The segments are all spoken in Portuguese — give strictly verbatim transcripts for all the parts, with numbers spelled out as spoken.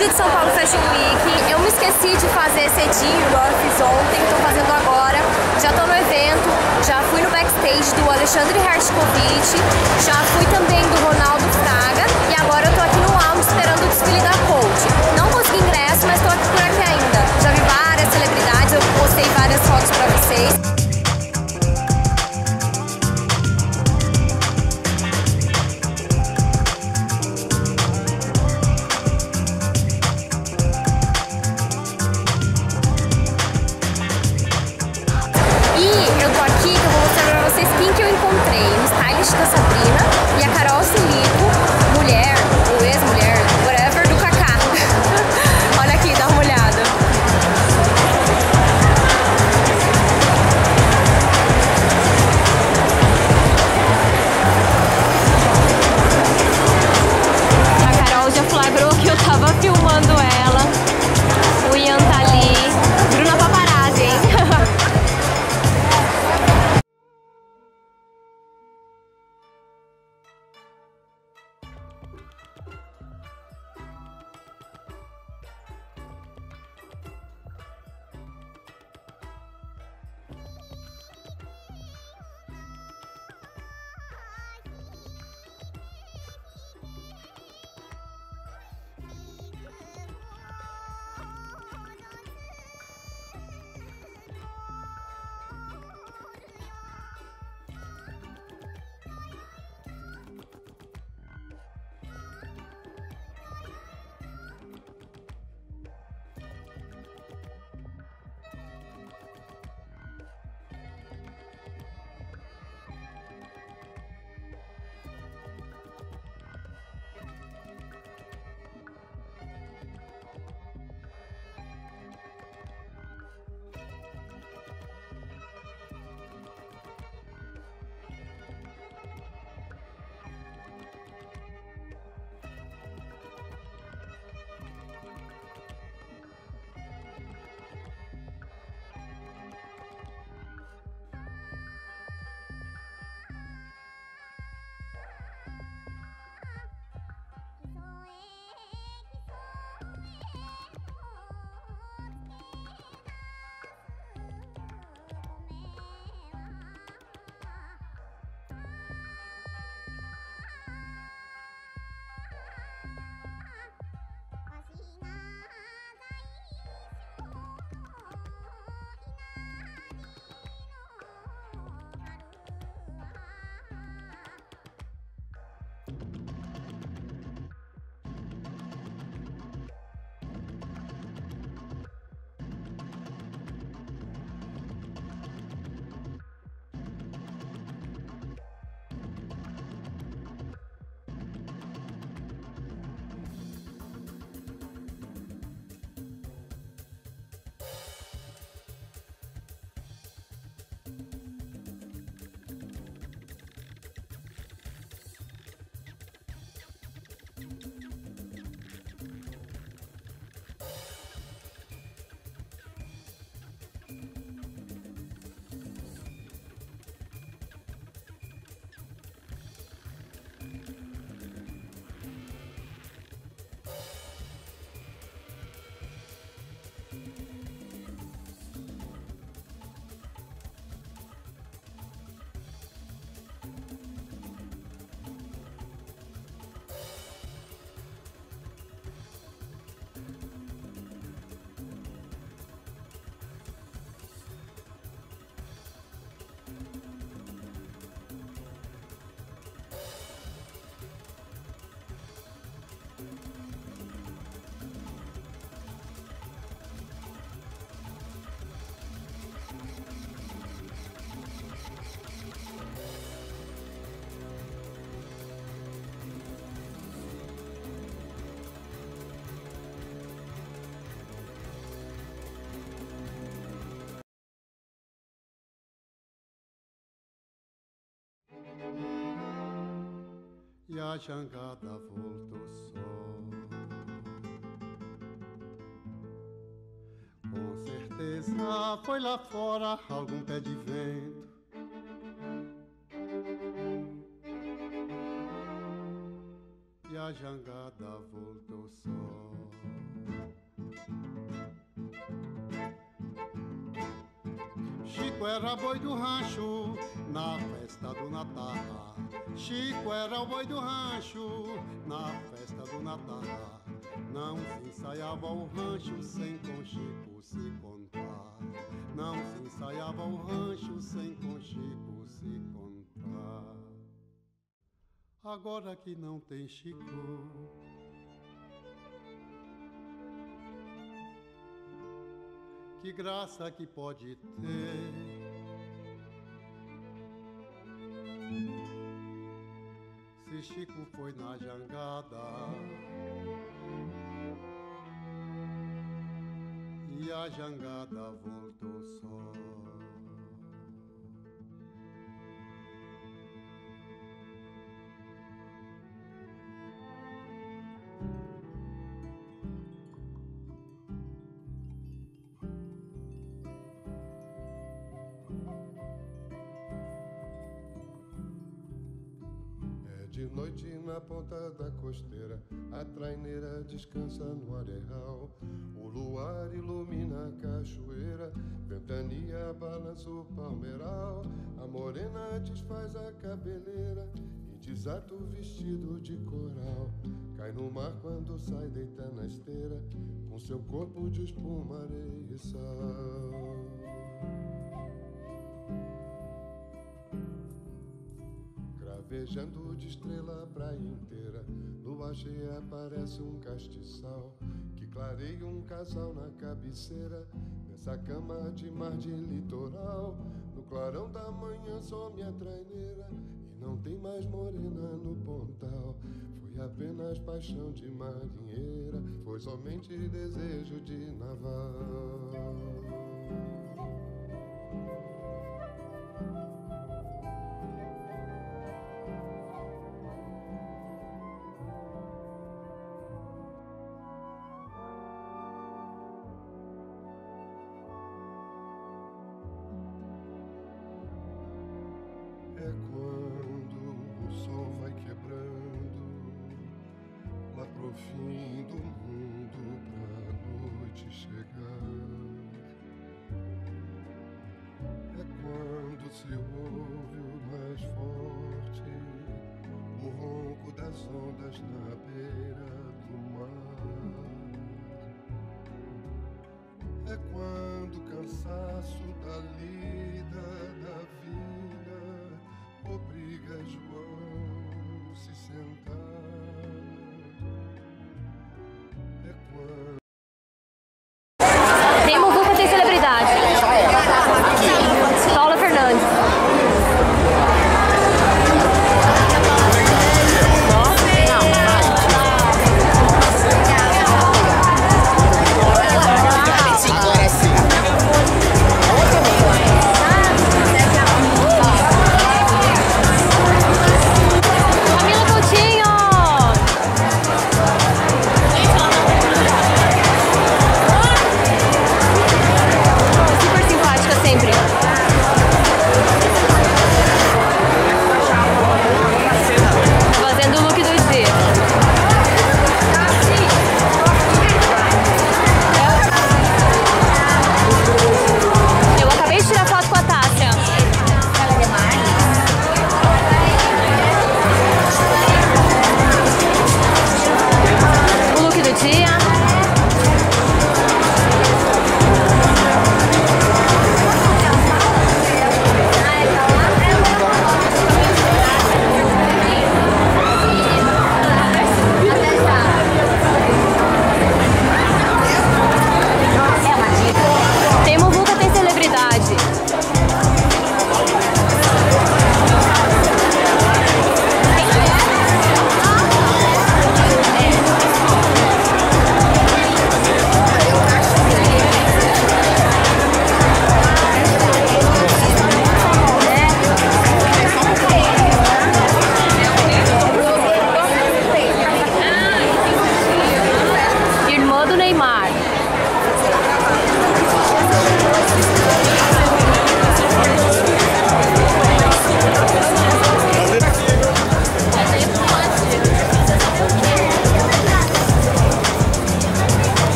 dia de São Paulo Fashion Week. Eu me esqueci de fazer cedinho, igual eu fiz ontem, tô fazendo agora. Já tô no evento, já fui no backstage do Alexandre Hershkovich, já fui também do Ronaldo Fraga e agora eu tô aqui no alto esperando o desfile da Coach. Não consegui ingresso, mas tô aqui por aqui ainda. Já vi várias celebridades, eu postei várias fotos pra vocês. Quem que eu encontrei? O stylist da Sabrina e a Carol Silico, mulher ou ex-mulher, whatever, do Kaká. Olha aqui, dá uma olhada. A Carol já flagrou que eu tava filmando ela. O Ian tá ali. Bruna Paparazzi, hein? E a jangada voltou só. Com certeza foi lá fora algum pé de vento. E a jangada jangada voltou só. Chico era boi do rancho na festa do Natal. Chico era o boi do rancho na festa do Natal. Não se ensaiava o rancho sem com Chico se contar. Não se ensaiava o rancho sem com Chico se contar. Agora que não tem Chico, que graça que pode ter. Se Chico foi na jangada e a jangada voltou só. De noite na ponta da costeira, a traineira descansa no areal. O luar ilumina a cachoeira, ventania balança o palmeiral. A morena desfaz a cabeleira e desata o vestido de coral. Cai no mar quando sai, deita na esteira, com seu corpo de espuma, areia e sal. Vejando de estrela a praia inteira, lua cheia aparece um castiçal que clareia um casal na cabeceira, nessa cama de mar de litoral. No clarão da manhã some a traineira e não tem mais morena no pontal. Foi apenas paixão de marinheira, foi somente desejo de naval. Fim do mundo pra noite chegar. É quando se ouve o mais forte o ronco das ondas na beira do mar. É quando o cansaço da lida da vida obriga João a se sentar.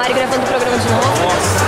Mário gravando o programa de novo. Nossa.